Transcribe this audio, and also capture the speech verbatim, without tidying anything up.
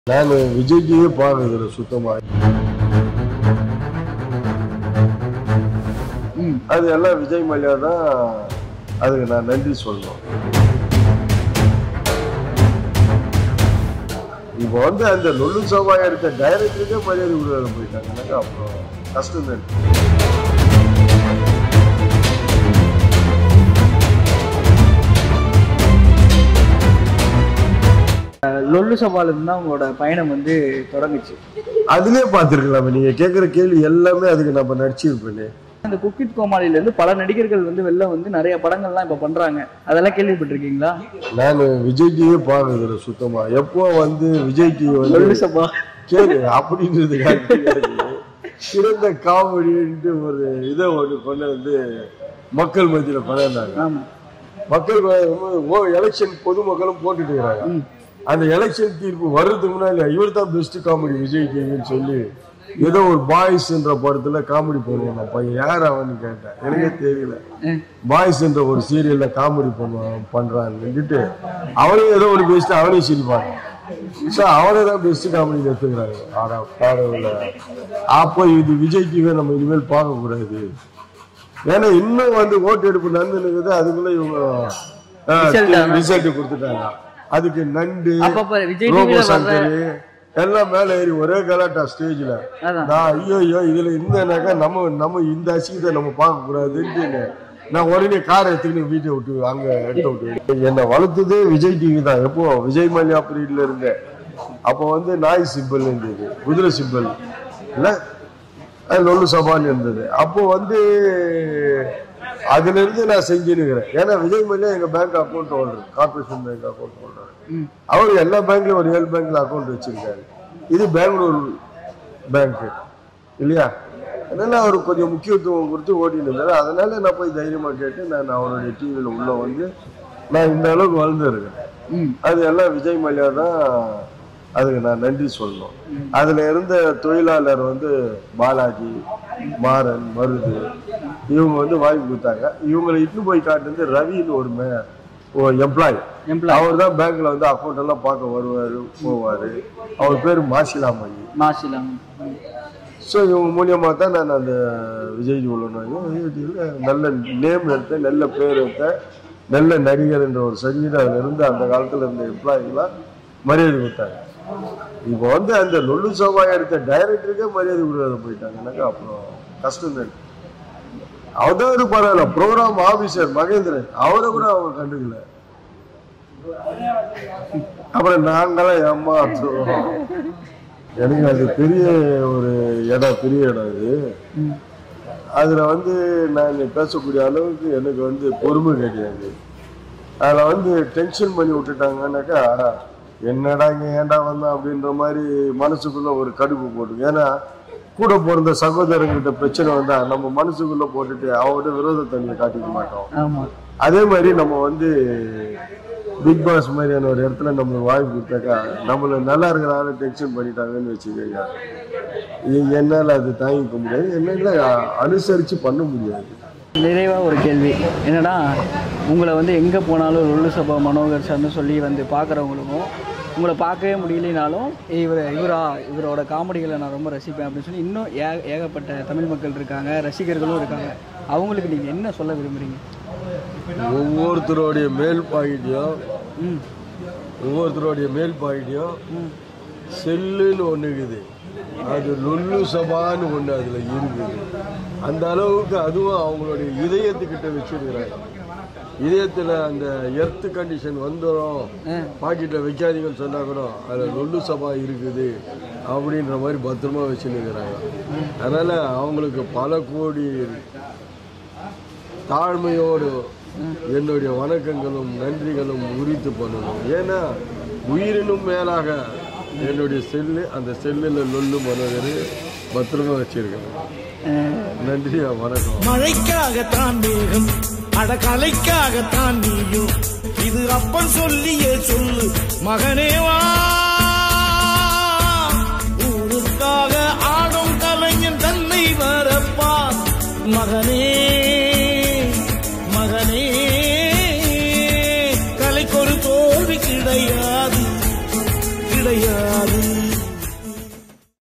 நான் விஜய்க்கு பாக்குறது சுத்தமா அது எல்லாம் விஜய் மல்லையா தான். அதுக்கு நான் நன்றி சொல்லணும். இப்போ வந்து அந்த லொல்லு சபாயா இருக்க டைரக்டருக்கே மரியாதை விடுவாங்க போயிட்டாங்க. அப்புறம் கஷ்டம் தான். லொல்லு சபால இருந்து உங்களோட பயணம் வந்து தொடங்குச்சு. அதுலயே பாத்துருக்கலாம். நீங்க கேட்கிற கேள்வி எல்லாமே அதுக்கு நம்ம நடிச்சிருப்பேன். அந்த குக்கித் கோமாளில இருந்து பல நடிகர்கள் வந்து வெளில வந்து நிறைய படங்கள்லாம் இப்ப பண்றாங்க. அதெல்லாம் கேள்விப்பட்டிருக்கீங்களா? நான் விஜய்க்கு பாக்குறது சுத்தமா. எப்போ வந்து விஜய்க்கு லொல்லு சபா கேளு அப்படின்றதுக்காக சிறந்த காமெடின்ட்டு ஒரு இதை ஒன்று கொண்டு வந்து மக்கள் மத்தியில பழகினாங்க. மக்கள் எலெக்ஷன் பொதுமக்களும் போட்டுட்டு இருக்கிறாங்க. அந்த எலெக்ஷன் தீர்ப்பு வர்றதுக்கு முன்னாடி இவர் தான் பெஸ்ட் காமெடி விஜய் டிவின்னு சொல்லி ஏதோ ஒரு பாய்ஸ்ன்ற படத்துல காமெடி பண்ணுவான். நான் பையன் யார் அவன்னு கேட்டேன். எனக்கே தெரியல. பாய்ஸ்ன்ற ஒரு சீரியல்ல காமெடி பண்ணுவான் பண்றான்னுட்டு அவனையும் ஏதோ ஒரு பெஸ்ட் அவனையும் சிரிப்பாங்க. ஸோ அவனை தான் பெஸ்ட் காமெடி எடுத்துக்கிறாங்க. ஆனா பாடல அப்போ இது விஜய் டிவியை நம்ம இனிமேல் பார்க்க கூடாது. ஏன்னா இன்னும் வந்து ஓட்டு எடுப்பு நடந்துன்னு அதுக்குள்ள இவங்க ரிசல்ட் கொடுத்துட்டாங்க. அதுக்கு நண்டு எல்லாம் மேல ஏறி ஒரே கலாட்டா ஸ்டேஜ்ல. நான் ஐயோ ஐயோ இதுல இருந்தேனாக்கா நம்ம நம்ம இந்த அசிங்கத்தை நம்ம பார்க்க கூடாதுன்னு நான் உடனே காரை எடுத்துக்கிட்டு வீட்டை விட்டு அங்க எடுத்து விட்டு என்னை வளர்த்ததே விஜய் டிவி தான். எப்போ விஜய் மல்லையா பீரியட்ல இருந்தேன். அப்போ வந்து நாய் சிம்பிள் இருந்தது, குதிரை சிம்பிள் இல்ல லொல்லு சபான்னு இருந்தது. அப்போ வந்து அதுல இருந்து நான் செஞ்சுருக்கிறேன். ஏன்னா விஜய் மல்லையா எங்க bank account holder, corporation bank account holder. அவரு எல்லா பேங்க்லயும் ஒரு ஏழு பேங்க்ல அக்கௌண்ட் வச்சிருக்காரு. இது பெங்களூர் பேங்க் இல்லையா? அதனால அவரு கொஞ்சம் முக்கியத்துவம் கொடுத்து ஓட்டிட்டு இருந்தாரு. அதனால நான் போய் தைரியமா கேட்டு நான் அவருடைய டிவியில உள்ள வந்து நான் இந்த அளவுக்கு வளர்ந்துருக்கேன். அது எல்லாம் விஜய் மல்லையா தான். அதுக்கு நான் நன்றி சொல்லணும். அதுல இருந்த தொழிலாளர் வந்து பாலாஜி, மாறன், மருது இவங்க வந்து வாய்ப்பு கொடுத்தாங்க. இவங்களை இட்டு போய் காட்டுறது ரவின்னு ஒரு மே எம்ப்ளாய். அவர் தான் பேங்க்ல வந்து அக்கௌண்ட் எல்லாம் பார்க்க வருவாரு போவாரு. அவர் பேரு மாசிலாமணி. மாசிலாமணி. ஸோ இவங்க மூலியமா தான் நான் அந்த விஜய் டிவில நல்ல நேம் எடுத்தேன், நல்ல பேர் எடுத்தேன், நல்ல நடிகர் என்ற ஒரு சர்டிஃபிகேட் அதுல இருந்து அந்த காலத்துல இருந்த எம்ப்ளாய்கெல்லாம் மரியாதை கொடுத்தாங்க. இப்போ வந்து அந்த லொல்லு சபாயா இருக்க டைரக்டருக்கே மரியாதை கொடுக்காத போயிட்டாங்க. அப்புறம் கஷ்டம் தான். அவதாவது பரவாயில்ல. ப்ரோக்ராம் ஆபீசர் மகேந்திரன் அவரை கூட அவங்க கண்டுக்கல. அப்புறம் நாங்களாம் ஏமாத்துறோம். எனக்கு அது பெரிய ஒரு இடம், பெரிய இடம் இது. அதுல வந்து நான் பேசக்கூடிய அளவுக்கு எனக்கு வந்து பொறுமை கிடையாது. அதுல வந்து டென்ஷன் பண்ணி விட்டுட்டாங்கன்னாக்கா என்னடா இங்க ஏண்டா வந்தோம் அப்படின்ற மாதிரி மனசுக்குள்ள ஒரு கடுப்பு போட்டு. ஏன்னா கூட பிறந்த சகோதரங்கிட்ட பிரச்சனை வந்தா நம்ம மனசுக்குள்ள போட்டுட்டு அவங்ககிட்ட விரோத தன்மையை காட்டிக்க மாட்டோம். அதே மாதிரி நம்ம வந்து பிக் பாஸ் மாதிரியான ஒரு இடத்துல நம்மளுக்கு வாய்ப்பு கொடுத்தாக்கா நம்மள நல்லா இருக்கிற ஆளை டென்ஷன் பண்ணிட்டாங்கன்னு வச்சுக்கோங்க. என்னால அது தாங்கிக்க முடியாது, என்னால அனுசரிச்சு பண்ண முடியாது. நிறைவா ஒரு கேள்வி என்னன்னா, உங்களை வந்து எங்க போனாலும் லொல்லு சபா மனோகர் சார்னு சொல்லி வந்து பாக்குறவங்களுக்கும் உங்களை பார்க்கவே முடியலனாலும் இவர் இவரா இவரோட காமெடிகளை நான் ரொம்ப ரசிப்பேன் அப்படின்னு சொல்லி இன்னும் ஏ ஏகப்பட்ட தமிழ் மக்கள் இருக்காங்க, ரசிகர்களும் இருக்காங்க. அவங்களுக்கு நீங்க என்ன சொல்ல விரும்புறீங்க? ஒவ்வொருத்தருடைய மேல் பாயிண்டியும் ஒவ்வொருத்தருடைய மேல் பாயிண்டியும் செல்லுன்னு ஒண்ணு இருக்குது. அது லொல்லு சபான்னு ஒண்ணு அதுல இருக்குது. அந்த அளவுக்கு அதுவும் அவங்களுடைய இதயத்துக்கிட்ட வச்சிருக்கிறாங்க. இதயத்துல அந்த எர்த் கண்டிஷன் வந்துடும், பாக்கெட்ல வைக்காதீங்கன்னு சொன்னா கூட அதுல லொல்லு சபா இருக்குது அப்படின்ற மாதிரி பத்திரமா வச்சுருக்கிறாங்க. அதனால அவங்களுக்கு பல கோடி தாழ்மையோடு என்னுடைய வணக்கங்களும் நன்றிகளும் உரித்து பண்ணணும். ஏன்னா உயிரினும் மேலாக என்னுடைய செல்லு, அந்த செல்லுல லொல்லு மனோகர் பத்திரமா வச்சிருக்கேன். நன்றி, வணக்கம். மழைக்காகத்தான் மேகம், அடக்கலைக்காகத்தான் நீயும். இது அப்பன் சொல்லியே சொல்லு மகனேவா.